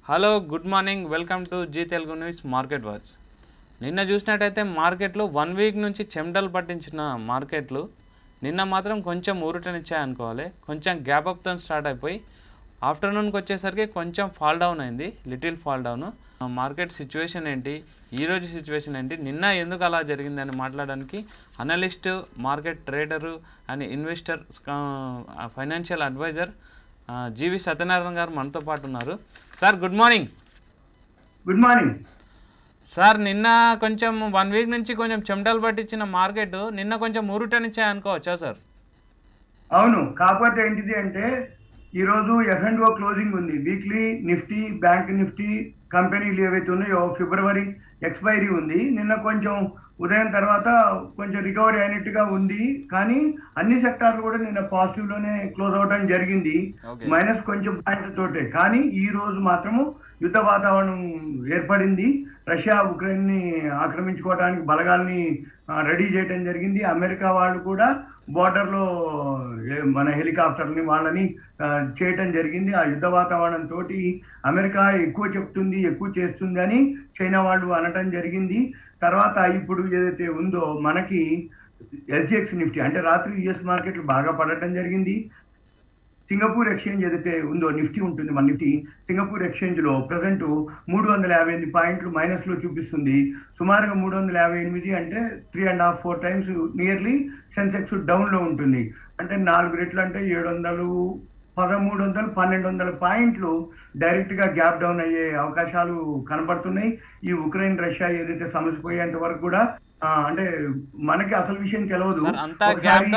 Hello good morning welcome to Zee Telugu news market watch. నిన్న చూసినట్టయితే మార్కెట్లు 1 వీక్ నుంచి చెమటలు పట్టించిన మార్కెట్లు నిన్న మాత్రం కొంచెం ఊరటనిచ్చాయనుకోవాలి. కొంచెం గ్యాప్ అప్తో స్టార్ట్ అయిపోయి ఆఫ్టర్నూన్కి వచ్చేసరికి కొంచెం ఫాల్ డౌన్ అయింది, little fall down. Market situation ఏంటి, ఈరోజు సిచ్యువేషన్ ఏంటి, నిన్న ఎందుకు అలా జరిగిందని మాట్లాడడానికి analyst, market trader and investor, financial advisor GV Satyanarayana గారు మనతో పాటు ఉన్నారు. Sir good morning. Good morning sir, నిన్న కొంచెం 1 వీక్ నుంచి కొంచెం చెమటలు పట్టించిన మార్కెట్ నిన్న కొంచెం ఊరుటనిచ్చాయి అనుకోవచ్చా సార్? అవును, కాకపోతే ఏంటిది అంటే ఈరోజు F&O క్లోజింగ్ ఉంది. వీక్లీ నిఫ్టీ, బ్యాంక్ నిఫ్టీ కంపెనీలు ఏవైతే ఉన్నాయో ఫిబ్రవరి ఎక్స్పైరీ ఉంది. నిన్న కొంచెం ఉదయం తర్వాత కొంచెం రికవరీ అయినట్టుగా ఉంది, కానీ అన్ని సెక్టార్లు కూడా నిన్న పాజిటివ్ లోనే క్లోజ్ అవడం జరిగింది, మైనస్ కొంచెం పాయింట్ల తోటే. కానీ ఈ రోజు మాత్రము యుద్ధ వాతావరణం ఏర్పడింది. రష్యా ఉక్రెయిన్ ని ఆక్రమించుకోవడానికి బలగాల్ని రెడీ చేయడం జరిగింది. అమెరికా వాళ్ళు కూడా బోర్డర్ లో మన హెలికాప్టర్ని వాళ్ళని చేయటం జరిగింది. ఆ యుద్ధ వాతావరణం తోటి అమెరికా ఎక్కువ చెప్తుంది, ఎక్కువ చేస్తుంది అని చైనా వాళ్ళు అనటం జరిగింది. తర్వాత ఇప్పుడు ఏదైతే ఉందో మనకి SGX నిఫ్టీ అంటే రాత్రి US మార్కెట్లు బాగా పడటం జరిగింది. సింగపూర్ ఎక్స్చేంజ్ ఏదైతే ఉందో నిఫ్టీ ఉంటుంది, మన నిఫ్టీ సింగపూర్ ఎక్స్చేంజ్ లో ప్రజెంట్ 358 పాయింట్లు మైనస్ లో చూపిస్తుంది. సుమారుగా 358 అంటే 3.5-4 టైమ్స్ నియర్లీ సెన్సెక్స్ డౌన్ లో ఉంటుంది. అంటే 4 రెట్లు అంటే 700, 1300, 1200 పాయింట్లు డైరెక్ట్ గా గ్యాప్ డౌన్ అయ్యే అవకాశాలు కనబడుతున్నాయి. ఈ ఉక్రెయిన్ రష్యా ఏదైతే సమస్య పోయేంత వరకు కూడా అంటే మనకి అసలు విషయం తెలియదు. గ్యాప్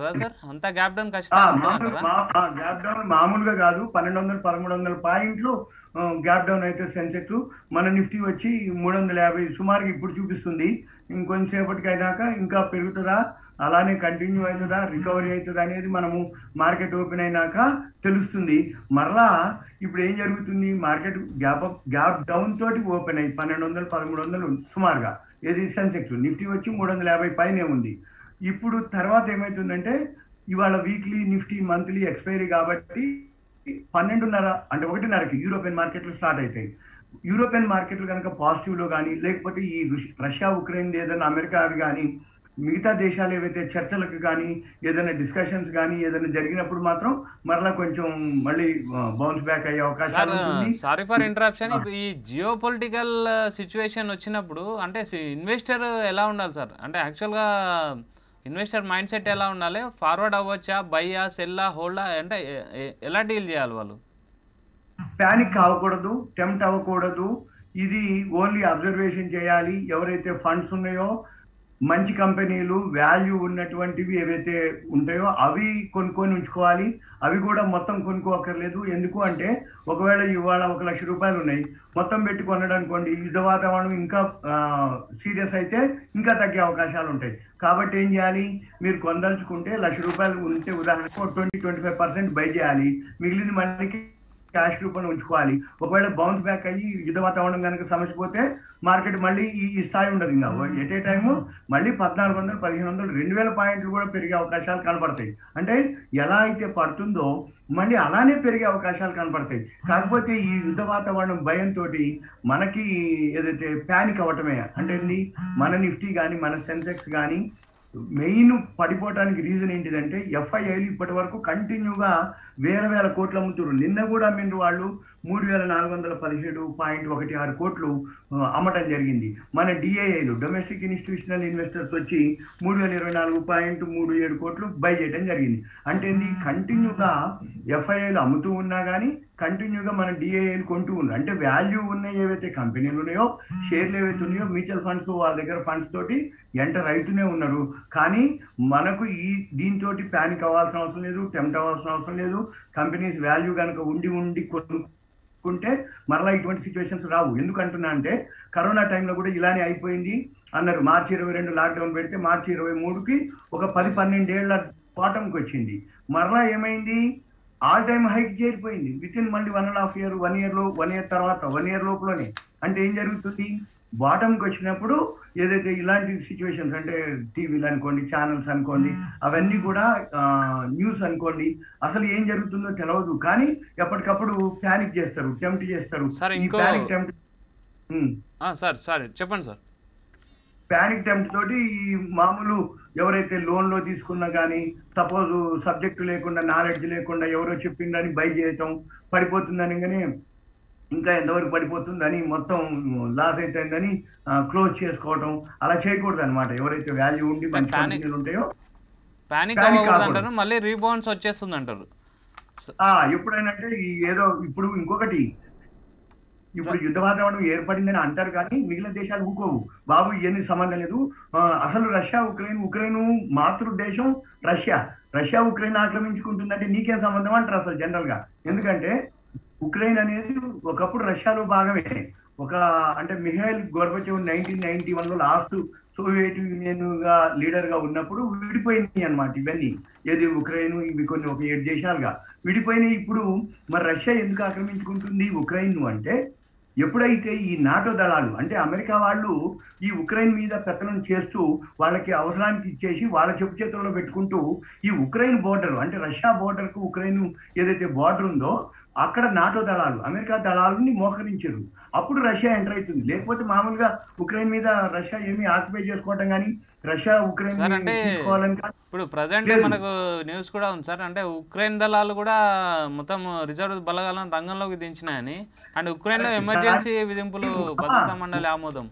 డౌన్ మామూలుగా కాదు, 1200, 1300 పాయింట్లు గ్యాప్ డౌన్ అయితే సెన్సెక్స్. మన నిఫ్టీ వచ్చి 350 సుమారుగా ఇప్పుడు చూపిస్తుంది. ఇంకొంచెంసేపటికి అయినాక ఇంకా పెరుగుతుందా, అలానే కంటిన్యూ అవుతుందా, రికవరీ అవుతుందా అనేది మనము మార్కెట్ ఓపెన్ అయినాక తెలుస్తుంది. మరలా ఇప్పుడు ఏం జరుగుతుంది, మార్కెట్ గ్యాప్ డౌన్ తోటి ఓపెన్ అయ్యి 1200, 1300 సుమారుగా ఏది సెన్సెక్స్. నిఫ్టీ వచ్చి 350 పైనే ఉంది. ఇప్పుడు తర్వాత ఏమవుతుందంటే ఇవాళ వీక్లీ నిఫ్టీ మంత్లీ ఎక్స్పైరీ కాబట్టి 12:30 అంటే 1:30కి యూరోపియన్ మార్కెట్లు స్టార్ట్ అవుతాయి. యూరోపియన్ మార్కెట్లు కనుక పాజిటివ్లో కానీ లేకపోతే ఈ రష్యా ఉక్రెయిన్ ఏదైనా అమెరికా అవి కానీ మిగతా దేశాలు ఏవైతే చర్చలకు కానీ ఏదైనా డిస్కషన్స్ కానీ ఏదైనా జరిగినప్పుడు మాత్రం మరలా కొంచెం మళ్ళీ బౌన్స్ బ్యాక్ అయ్యే అవకాశాలు ఉంటుంది. Sorry for interruption. ఈ జియో పొలిటికల్ సిచ్యువేషన్ వచ్చినప్పుడు అంటే ఇన్వెస్టర్ ఎలా ఉండాలి సార్? అంటే యాక్చువల్గా ఇన్వెస్టర్ మైండ్ సెట్ ఎలా ఉండాలి? ఫార్వర్డ్ అవ్వచ్చా, బయ్యా, సెల్లా, హోల్డా, అంటే ఎలా డీల్ చేయాలి వాళ్ళు? ప్యానిక్ అవ్వకూడదు, టెంప్ట్ అవ్వకూడదు. ఇది ఓన్లీ అబ్జర్వేషన్ చేయాలి. ఎవరైతే ఫండ్స్ ఉన్నాయో మంచి కంపెనీలు వాల్యూ ఉన్నటువంటివి ఏవైతే ఉంటాయో అవి కొనుక్కొని ఉంచుకోవాలి. అవి కూడా మొత్తం కొనుక్కోక్కర్లేదు. ఎందుకు అంటే ఒకవేళ ఇవాళ 1 లక్ష రూపాయలు ఉన్నాయి, మొత్తం పెట్టి కొనడం అనుకోండి, యుద్ధ వాతావరణం ఇంకా సీరియస్ అయితే ఇంకా తగ్గే అవకాశాలు ఉంటాయి. కాబట్టి ఏం చేయాలి, మీరు కొనదలుచుకుంటే 1 లక్ష రూపాయలు ఉంటే ఉదాహరణకు 20-25% బై చేయాలి, మిగిలింది మనకి క్యాష్ రూపంలో ఉంచుకోవాలి. ఒకవేళ బౌన్స్ బ్యాక్ అయ్యి యుద్ధ వాతావరణం కనుక సమస్య పోతే మార్కెట్ మళ్ళీ ఈ స్థాయి ఉండదు. ఇంకా ఎట్ ఏ టైము మళ్ళీ 1400, 1500, 2000 పాయింట్లు కూడా పెరిగే అవకాశాలు కనపడతాయి. అంటే ఎలా అయితే పడుతుందో మళ్ళీ అలానే పెరిగే అవకాశాలు కనపడతాయి. కాకపోతే ఈ యుద్ధ వాతావరణం భయంతో మనకి ఏదైతే ప్యానిక్ అవ్వటమే అంటే మన నిఫ్టీ కానీ మన సెన్సెక్స్ కానీ మెయిన్ పడిపోవడానికి రీజన్ ఏంటిదంటే FIIలు ఇప్పటి వరకు కంటిన్యూగా వేల కోట్లు అమ్ముతున్నారు. నిన్న కూడా మీరు వాళ్ళు 3417.16 కోట్లు అమ్మటం జరిగింది. మన DIIలు డొమెస్టిక్ ఇన్స్టిట్యూషనల్ ఇన్వెస్టర్స్ వచ్చి 3024.37 కోట్లు బై చేయడం జరిగింది. అంటే కంటిన్యూగా FIIలు అమ్ముతూ ఉన్నా కానీ కంటిన్యూగా మన DIIలు కొంటూ ఉన్నారు. అంటే వాల్యూ ఉన్న ఏవైతే కంపెనీలు ఉన్నాయో, షేర్లు ఏవైతే ఉన్నాయో, మ్యూచువల్ ఫండ్స్ వాళ్ళ దగ్గర ఫండ్స్ తోటి ఎంటర్ అవుతూనే ఉన్నారు. కానీ మనకు దీంతో ప్యానిక్ అవ్వాల్సిన అవసరం లేదు, టెంప్ట్ అవ్వాల్సిన అవసరం లేదు. కంపెనీస్ వాల్యూ కనుక ఉండి కొనుక్కుంటే మరలా ఇటువంటి సిచ్యువేషన్స్ రావు. ఎందుకంటున్నా అంటే కరోనా టైంలో కూడా ఇలానే అయిపోయింది అన్నారు. మార్చి 22 లాక్డౌన్ పెడితే మార్చి 23కి ఒక 10-12 ఏళ్ల బాటంకి వచ్చింది. మరలా ఏమైంది, ఆల్ టైమ్ హైక్ చేరిపోయింది. విత్ ఇన్ మళ్ళీ 1.5 ఇయర్, 1 ఇయర్ తర్వాత 1 ఇయర్ లోపలనే. అంటే ఏం జరుగుతుంది, బాటంకి వచ్చినప్పుడు ఏదైతే ఇలాంటి సిచ్యువేషన్స్ అంటే టీవీలు అనుకోండి, ఛానల్స్ అనుకోండి, అవన్నీ కూడా న్యూస్ అనుకోండి, అసలు ఏం జరుగుతుందో తెలియదు. కానీ ఎప్పటికప్పుడు ప్యానిక్ చేస్తారు, టెంప్ట్ చేస్తారు. సార్ ఈ ఇంకో ప్యానిక్ టెంప్ట్ సార్ చెప్పండి సార్. ప్యానిక్ టెంప్ట్ తోటి ఈ మామూలు ఎవరైతే లోన్లో తీసుకున్నా కానీ సపోజ్ సబ్జెక్టు లేకుండా, నాలెడ్జ్ లేకుండా ఎవరో చెప్పిందని బై చేయటం, పడిపోతుందని కానీ ఇంకా ఎంతవరకు పడిపోతుందని మొత్తం లాస్ అవుతుందని క్లోజ్ చేసుకోవటం, అలా చేయకూడదు అనమాట. ఎవరైతే వాల్యూ ఉండి మంచి కంపెనీలు ఉంటాయో పానిక్ అవ్వకూడదు అంటారు, మళ్ళీ రీబౌండ్స్ వచ్చేస్తుంది అంటారు. ఎప్పుడైనా అంటే ఏదో ఇప్పుడు ఇంకొకటి, ఇప్పుడు యుద్ధ వాతావరణం ఏర్పడిందని అంటారు కానీ మిగిలిన దేశాలు ఊకోవు. బాబు ఇవన్నీ సంబంధం లేదు. అసలు రష్యా ఉక్రెయిన్ మాతృ దేశం రష్యా ఉక్రెయిన్ ఆక్రమించుకుంటుందంటే నీకేం సంబంధం అంటారు అసలు జనరల్ గా. ఎందుకంటే ఉక్రెయిన్ అనేది ఒకప్పుడు రష్యాలో భాగమే. అంటే మిఖైల్ గోర్బచేవ్ 1991లో లాస్ట్ సోవియట్ యూనియన్ గా లీడర్ గా ఉన్నప్పుడు విడిపోయింది అనమాట. ఇవన్నీ ఏది ఉక్రెయిన్ ఇవి కొన్ని ఒక 7 దేశాలుగా విడిపోయినాయి. ఇప్పుడు మరి రష్యా ఎందుకు ఆక్రమించుకుంటుంది ఉక్రెయిన్ అంటే, ఎప్పుడైతే ఈ నాటో దళాలు అంటే అమెరికా వాళ్ళు ఈ ఉక్రెయిన్ మీద పెత్తనం చేస్తూ వాళ్ళకి అవసరానికి ఇచ్చేసి వాళ్ళ చెప్పు చేతుల్లో పెట్టుకుంటూ ఈ ఉక్రెయిన్ బోర్డర్ అంటే రష్యా బోర్డర్ కు ఉక్రెయిన్ ఏదైతే బోర్డర్ ఉందో అక్కడ నాటో దళాలు అమెరికా దళాలని మోహరించారు. అప్పుడు రష్యా ఎంటర్ అవుతుంది. లేకపోతే మామూలుగా ఉక్రెయిన్ మీద రష్యా ఏమీ ఆక్యుపై చేసుకోవటం కానీ రష్యా ఉక్రెయిన్ తీసుకోవాలని ఇప్పుడు ప్రజెంట్ మనకు న్యూస్ కూడా ఉంది సార్. అంటే ఉక్రెయిన్ దళాలు కూడా మొత్తం రిజర్వ్ బలగాలను రంగంలోకి దించినాయని, అండ్ ఉక్రెయిన్ లో ఎమర్జెన్సీ విధింపులు భద్రతా మండలి ఆమోదం.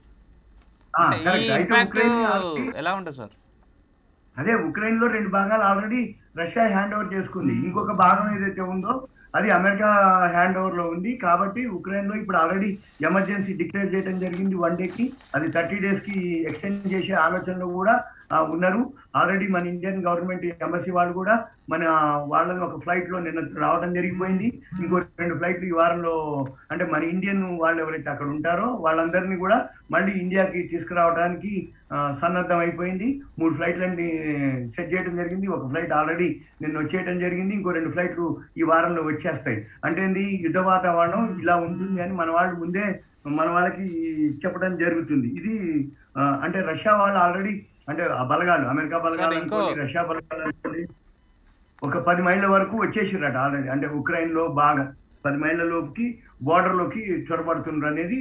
ఈ ఇంపాక్ట్ ఎలా ఉంటుంది సార్? అదే ఉక్రెయిన్ లో 2 భాగాలు ఆల్రెడీ రష్యా హ్యాండ్ ఓవర్ చేసుకుంది. ఇంకొక భాగం ఏదైతే ఉందో అది అమెరికా హ్యాండ్ ఓవర్ లో ఉంది. కాబట్టి ఉక్రెయిన్ లో ఇప్పుడు ఆల్రెడీ ఎమర్జెన్సీ డిక్లేర్ చేయడం జరిగింది 1 డేకి. అది 30 days కి ఎక్స్టెండ్ చేసే ఆలోచనలో కూడా ఉన్నారు. ఆల్రెడీ మన ఇండియన్ గవర్నమెంట్ ఎంబసీ వాళ్ళు కూడా వాళ్ళని ఒక ఫ్లైట్ లో నిన్న రావడం జరిగిపోయింది. ఇంకో 2 ఫ్లైట్లు ఈ వారంలో అంటే మన ఇండియన్ వాళ్ళు ఎవరైతే అక్కడ ఉంటారో వాళ్ళందరినీ కూడా మళ్ళీ ఇండియాకి తీసుకురావడానికి సన్నద్ధం అయిపోయింది. 3 ఫ్లైట్లని సెట్ చేయడం జరిగింది. ఒక ఫ్లైట్ ఆల్రెడీ నిన్న వచ్చేయడం జరిగింది. ఇంకో 2 ఫ్లైట్లు ఈ వారంలో వచ్చేస్తాయి. అంటే యుద్ధ వాతావరణం ఇలా ఉంటుంది అని మన వాళ్ళు ముందే మన వాళ్ళకి చెప్పడం జరుగుతుంది. ఇది అంటే రష్యా వాళ్ళు ఆల్రెడీ అంటే ఆ బలగాలు అమెరికా బలగాలు అనుకోండి, రష్యా బలగాలు అనుకోండి, ఒక 10 మైళ్ళ వరకు వచ్చేసిరట ఆల్రెడీ. అంటే ఉక్రెయిన్ లో బాగా 10 మైళ్ళ లోపుకి బోర్డర్ లోకి చొరబడుతున్నారు అనేది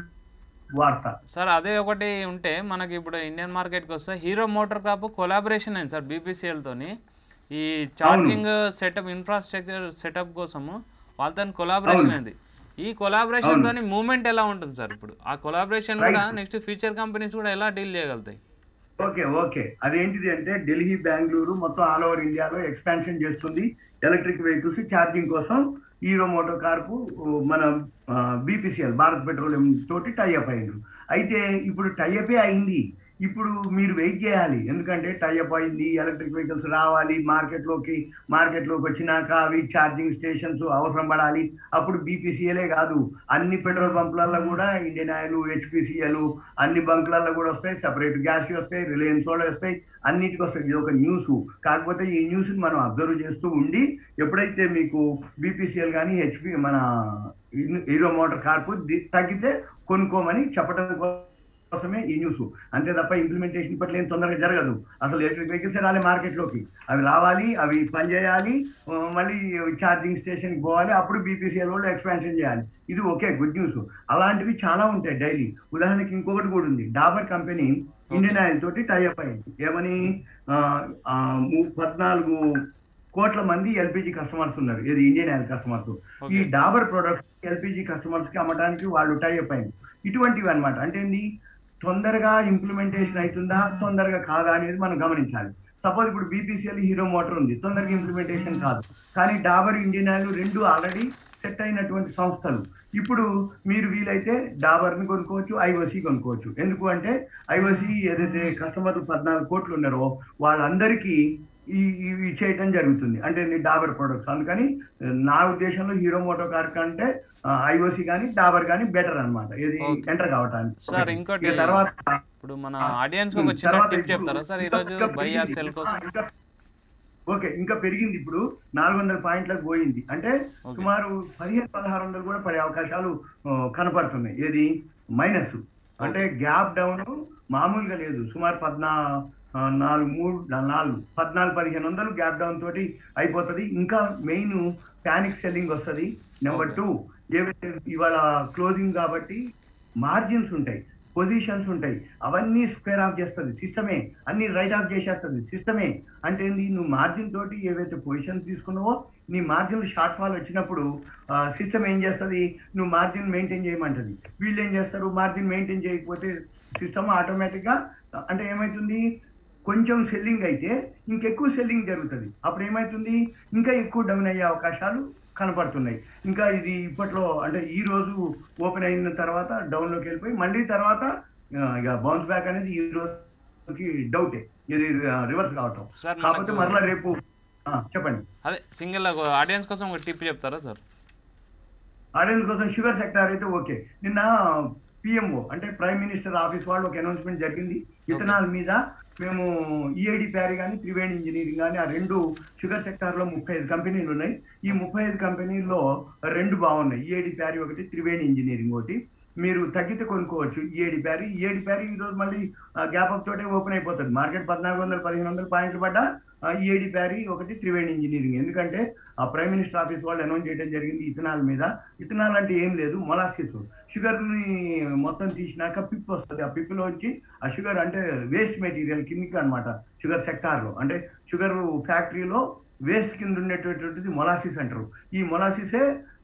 వార్త సార్. అదే ఒకటి ఉంటే మనకి ఇప్పుడు ఇండియన్ మార్కెట్కి వస్తే హీరో మోటార్ క్రాప్ కొలాబరేషన్ అయింది సార్ BPCL తోని. ఈ ఛార్జింగ్ సెటప్ ఇన్ఫ్రాస్ట్రక్చర్ సెటప్ కోసము వాళ్ళతో కొలాబరేషన్ అయింది. ఈ కొలాబరేషన్ తోని మూవ్మెంట్ ఎలా ఉంటుంది సార్? ఇప్పుడు ఆ కొలాబరేషన్ కూడా నెక్స్ట్ ఫ్యూచర్ కంపెనీస్ కూడా ఎలా డీల్ చేయగలుగుతాయి? ఓకే అదేంటిది అంటే ఢిల్లీ, బెంగళూరు మొత్తం ఆల్ ఓవర్ ఇండియాలో ఎక్స్పాన్షన్ చేస్తుంది ఎలక్ట్రిక్ వెహికల్స్ ఛార్జింగ్ కోసం. హీరో మోటార్ కార్పు మన BPCL భారత్ పెట్రోలియం తోటి టైఅప్ అయింది. అయితే ఇప్పుడు టైఅపే అయింది. ఇప్పుడు మీరు వెయిట్ చేయాలి. ఎందుకంటే టైఅప్ అయింది, ఎలక్ట్రిక్ వెహికల్స్ రావాలి మార్కెట్లోకి వచ్చినాక అవి ఛార్జింగ్ స్టేషన్స్ అవసరం పడాలి. అప్పుడు BPCLే కాదు అన్ని పెట్రోల్ బంకులలో కూడా ఇండియన్ ఆయిల్, HPCL అన్ని బంకులలో కూడా వస్తాయి. సెపరేట్ గ్యాస్ వస్తాయి, రిలయన్స్ వాళ్ళు వస్తాయి, అన్నిటికి వస్తాయి. ఇది ఒక న్యూస్. కాకపోతే ఈ న్యూస్ మనం అబ్జర్వ్ చేస్తూ ఉండి ఎప్పుడైతే మీకు BPCL కానీ మన హీరో మోటార్ కార్పు తగ్గితే కొనుక్కోమని చెప్పడం కోసమే ఈ న్యూస్. అంతే తప్ప ఇంప్లిమెంటేషన్ పట్ల ఏం తొందరగా జరగదు. అసలు ఎలక్ట్రిక్ వెహికల్స్ రాలి మార్కెట్లోకి, అవి రావాలి, అవి పనిచేయాలి, మళ్ళీ ఛార్జింగ్ స్టేషన్కి పోవాలి, అప్పుడు BPCL వాళ్ళు ఎక్స్పాన్షన్ చేయాలి. ఇది ఓకే, గుడ్ న్యూస్. అలాంటివి చాలా ఉంటాయి డైలీ. ఉదాహరణకి ఇంకొకటి కూడా ఉంది. డాబర్ కంపెనీ ఇండియన్ ఆయిల్ తోటి టైఅప్ అయింది. ఏమని 14 కోట్ల మంది LPG కస్టమర్స్ ఉన్నారు. ఇది ఇండియన్ ఆయిల్ కస్టమర్స్. ఈ డాబర్ ప్రొడక్ట్స్ LPG కస్టమర్స్ కి అమ్మడానికి వాళ్ళు టైఅప్ అయింది. ఇటువంటివి అనమాట. అంటే తొందరగా ఇంప్లిమెంటేషన్ అవుతుందా తొందరగా కాదా అనేది మనం గమనించాలి. సపోజ్ ఇప్పుడు BPCL హీరో మోటార్ ఉంది, తొందరగా ఇంప్లిమెంటేషన్ కాదు. కానీ డాబర్, ఇండియన్ ఆయిల్ 2 ఆల్రెడీ సెట్ అయినటువంటి సంస్థలు. ఇప్పుడు మీరు వీలైతే డాబర్ని కొనుక్కోవచ్చు, IOC కొనుక్కోవచ్చు. ఎందుకు అంటే IOC ఏదైతే కస్టమర్లు 14 కోట్లు ఉన్నారో వాళ్ళందరికీ ఇవి చేయటం జరుగుతుంది. అంటే డాబర్ ప్రొడక్ట్స్. అందుకని నా ఉద్దేశంలో హీరో మోటార్ కార్ కంటే IOC కానీ డాబర్ కానీ బెటర్ అనమాట ఇది ఎంటర్ కావటానికి. సార్ ఇంకోటి తర్వాత ఇప్పుడు మన ఆడియన్స్ ఒక చిన్న టిప్ చెప్తారా సార్ ఈ రోజు బై ఆర్ సెల్ కోసం? ఓకే, ఇంకా పెరిగింది. ఇప్పుడు 400 పాయింట్లకు పోయింది. అంటే సుమారు 1500-1600 కూడా పడే అవకాశాలు కనపడుతున్నాయి. ఏది మైనస్ అంటే గ్యాప్ డౌన్ మామూలుగా లేదు. సుమారు 14,1500 గ్యాప్ డౌన్ తోటి అయిపోతుంది. ఇంకా మెయిన్ ప్యానిక్ సెల్లింగ్ వస్తుంది. నెంబర్ 2 ఏవైతే ఇవాళ క్లోజింగ్ కాబట్టి మార్జిన్స్ ఉంటాయి, పొజిషన్స్ ఉంటాయి, అవన్నీ స్క్వేర్ ఆఫ్ చేస్తుంది సిస్టమే, అన్ని రైట్ ఆఫ్ చేసేస్తుంది సిస్టమే. అంటే నువ్వు మార్జిన్ తోటి ఏవైతే పొజిషన్స్ తీసుకున్నావో నీ మార్జిన్ షార్ట్ ఫాల్ వచ్చినప్పుడు సిస్టమ్ ఏం చేస్తుంది, నువ్వు మార్జిన్ మెయింటైన్ చేయమంటుంది. వీళ్ళు ఏం చేస్తారు, మార్జిన్ మెయింటైన్ చేయకపోతే సిస్టమ్ ఆటోమేటిక్గా అంటే ఏమవుతుంది, కొంచెం సెల్లింగ్ అయితే ఇంకెక్కువ సెల్లింగ్ జరుగుతుంది. అప్పుడు ఏమవుతుంది, ఇంకా ఎక్కువ డౌన్ అయ్యే అవకాశాలు కనపడుతున్నాయి. ఇంకా ఇది ఇప్పట్లో అంటే ఈ రోజు ఓపెన్ అయిన తర్వాత డౌన్లోకి వెళ్ళిపోయి మళ్ళీ తర్వాత ఇక బౌన్స్ బ్యాక్ అనేది ఈ రోజుకి డౌటే, ఇది రివర్స్ కావటం. కాకపోతే మరలా రేపు చెప్పండి. అదే సింగిల్ ఆడియన్స్ కోసం ఒక టిప్ చెప్తారా సార్? ఆడియన్స్ కోసం షుగర్ సెక్టార్ అయితే ఓకే. నిన్న పిఎంఓ అంటే ప్రైమ్ మినిస్టర్ ఆఫీస్ వాళ్ళు ఒక అనౌన్స్మెంట్ జరిగింది. ఇథనాల్ మీద మేము ఈఐడి ప్యారీ కానీ త్రివేణి ఇంజనీరింగ్ కానీ ఆ 2 షుగర్ సెక్టార్లో 35 కంపెనీలు ఉన్నాయి. ఈ 35 కంపెనీల్లో 2 బాగున్నాయి. ఈఐడి ప్యారీ ఒకటి, త్రివేణి ఇంజనీరింగ్ ఒకటి. మీరు తగ్గితే కొనుక్కోవచ్చు ఈఐడి ప్యారీ. ఈరోజు మళ్ళీ గ్యాప్ అప్ తోటే ఓపెన్ అయిపోతుంది. మార్కెట్ 1400-1500 పాయింట్లు పడ్డా ఈఐడి ప్యారీ ఒకటి, త్రివేణి ఇంజనీరింగ్. ఎందుకంటే ఆ ప్రైమ్ మినిస్టర్ ఆఫీస్ వాళ్ళు అనౌన్స్ చేయడం జరిగింది ఇథనాల్ మీద. ఇథనాల్ అంటే ఏం లేదు, మొలాసిస్. షుగర్ని మొత్తం తీసినాక పిప్ వస్తుంది. ఆ పిప్లో వచ్చి ఆ షుగర్ అంటే వేస్ట్ మెటీరియల్ కిందికి అనమాట. షుగర్ సెక్టార్లో అంటే షుగర్ ఫ్యాక్టరీలో వేస్ట్ కింద ఉండేటటువంటిది మొలాసిస్ అంటారు. ఈ మొలాసిసే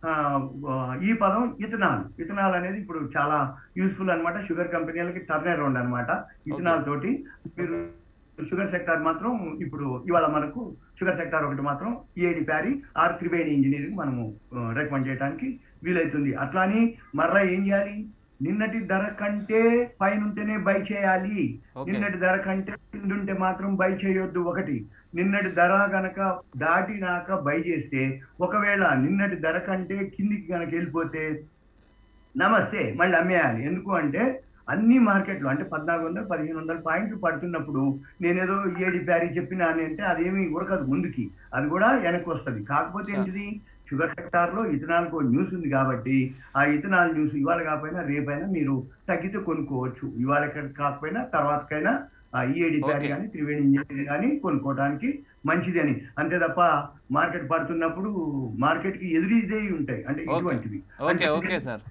ఈ పదం ఇథనాల్ అనేది ఇప్పుడు చాలా యూస్ఫుల్ అనమాట. షుగర్ కంపెనీలకి టర్న్ అరౌండ్ అనమాట ఇథనాల్ తోటి. మీరు షుగర్ సెక్టార్ మాత్రం ఇప్పుడు ఇవాళ మనకు షుగర్ సెక్టార్ ఒకటి మాత్రం ఈఐడి ప్యారీ ఆర్ త్రివేణి ఇంజనీరింగ్ మనము రికమెండ్ చేయడానికి వీలవుతుంది. అట్లా అని మరలా ఏం చేయాలి, నిన్నటి ధర కంటే పైన ఉంటేనే బై చేయాలి, నిన్నటి ధర కంటే కింద ఉంటే మాత్రం బై చేయొద్దు. ఒకటి, నిన్నటి ధర గనక దాటినాక బై చేస్తే ఒకవేళ నిన్నటి ధర కంటే కిందికి గనక వెళ్ళిపోతే నమస్తే మళ్ళీ అమ్మేయాలి. ఎందుకు అంటే అన్ని మార్కెట్లు అంటే 1400-1500 పాయింట్లు పడుతున్నప్పుడు నేనేదో ఈఐడి ప్యారీ చెప్పినా అని అంటే అదేమి ఉరకదు ముందుకి, అది కూడా వెనక్కి వస్తుంది. కాకపోతే ఏంటిది, షుగర్ సెక్టార్లో ఇథనాల్కు న్యూస్ ఉంది కాబట్టి ఆ ఇథనాల్ న్యూస్ ఇవాళ కాకపోయినా రేపైనా మీరు తగ్గితే కొనుక్కోవచ్చు. ఇవాళ కాకపోయినా తర్వాతకైనా ఈఐడి ప్యారీ కానీ త్రివేణి ఇంజనీరింగ్ కానీ కొనుక్కోవడానికి మంచిది అని. అంతే తప్ప మార్కెట్ పడుతున్నప్పుడు మార్కెట్ కి ఎదురీదే ఉంటాయి అంటే ఇటువంటివి. Okay sir,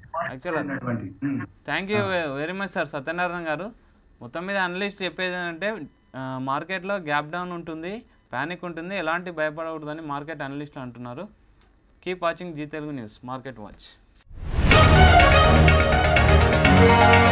thank you very much sir Satyanarayana garu. మొత్తం మీద అనలిస్ట్ చెప్పేది ఏంటంటే మార్కెట్లో గ్యాప్ డౌన్ ఉంటుంది, ప్యానిక్ ఉంటుంది, ఎలాంటి భయపడకూడదని మార్కెట్ అనలిస్టులు అంటున్నారు. Keep watching Zee Telugu news market watch.